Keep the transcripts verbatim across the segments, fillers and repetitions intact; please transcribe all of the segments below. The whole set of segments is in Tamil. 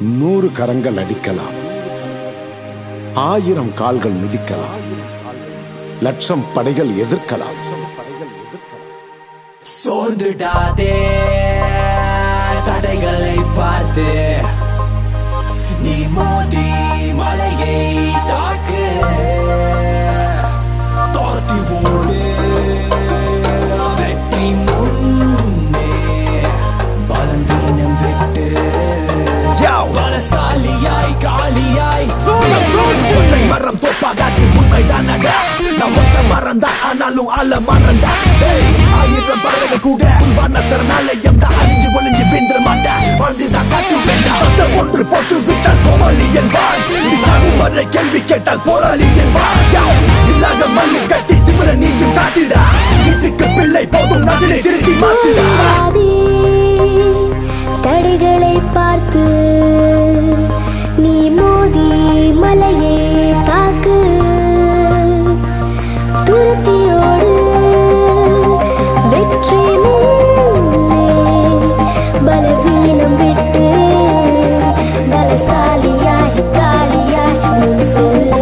நூறு கரங்கள் அடிக்கலாம், ஆயிரம் கால்கள் மிதிக்கலாம், லட்சம் படைகள் எதிர்க்கலாம். சோர்ந்துடாதே தடைகளை பார்த்து, நீ மோதி மலையை தாக்கு, தோர்த்தி போடு வெற்றி முன்னே, பலம் வீணம் விட்டு பலசாலியாய் காலியாய் ஒற்றை மரம் தோப்பாகாது உண்மைதானடா. நான் ஒத்த மரம் தான் ஆனாலும் ஆள மறந்தா. ஆயிரம் பறவைகள் கூட உன்வான சரணாலயம் தான். அழிஞ்சு ஒளிஞ்சு வீழ்ந்துட மாட்டேன், வாழ்ந்துதான் காட்டு வேண்டாம். ஒன்று போட்டு விட்டால் கோமாளி என்பார், சாகும் வரை கேள்வி கேட்டால் போராளி என்பார். இல்லாத மல்லு கட்டி திமிர நீயும் காட்டிடா, வீட்டுக்கு பிள்ளை போதும் நதிலை திருத்தி மாத்திடா. தடைகளை பார்த்து நீ மோதி மலையை தாக்கு, துரத்தியோடு வெற்றி முன்னே, பலவீனம் விட்டு பலசாலியாய் காலியாய் முன் செல்லு.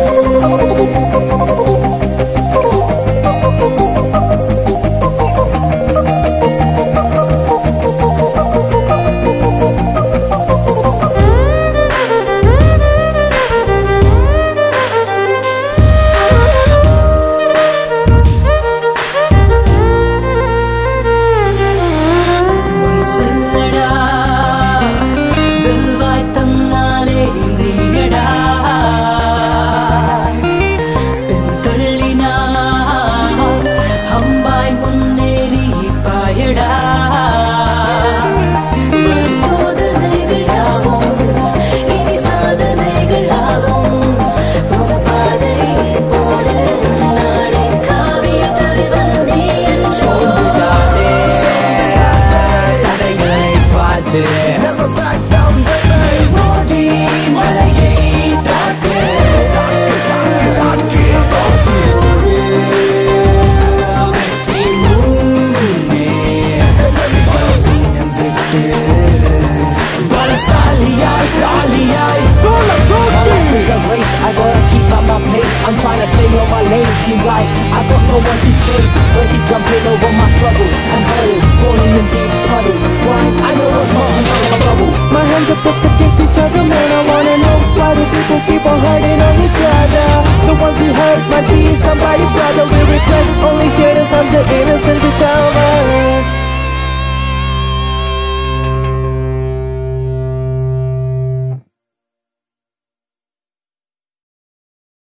Never back down, baby. மோதி மலையை தாக்கு, தாக்கு, தாக்கு, தாக்கு, வெற்றி முன்னே, பலவீனம் விட்டு பலசாலியாய் காலியாய். I gotta keep up my pace, I'm trying to stay on my lane. Seems like I got no one to chase, but keep jumping over my struggles and hurdles, falling in deep puddles. Why? I know what's wrong, I know I'm trouble. My hands are pressed against each other, man, I wanna know why do people keep on hurting on each other? The ones we hurt might be somebody brother, we regret only hearing from the innocent recover.